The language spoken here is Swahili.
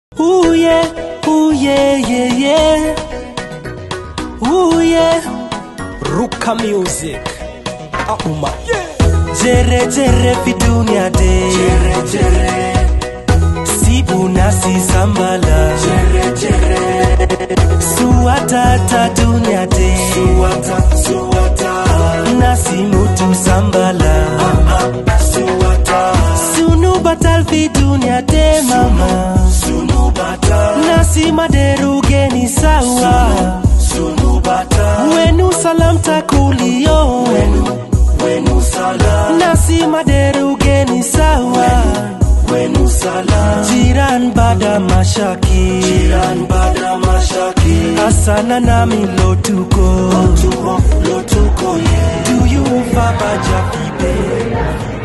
Ooh yeah, ooh yeah, yeah, yeah. Ooh yeah. Ruka music. Auma. Yeah. Jere jere fi dunia de. Jere jere. Sibu nasi sambala. Jere jere. Suwata ta dunia de. Suwata. Nasi mutu sambala. Suwata. Sunu batal fi dunia de mama. Nasi maderu geni sawa. Sunu bata. Wenu salam takulio. Wenu salam. Nasi maderu geni sawa. Wenu salam. Jiran bada mashaki. Asana nami lotuko. Lotuko yeah. Do you faba japibe?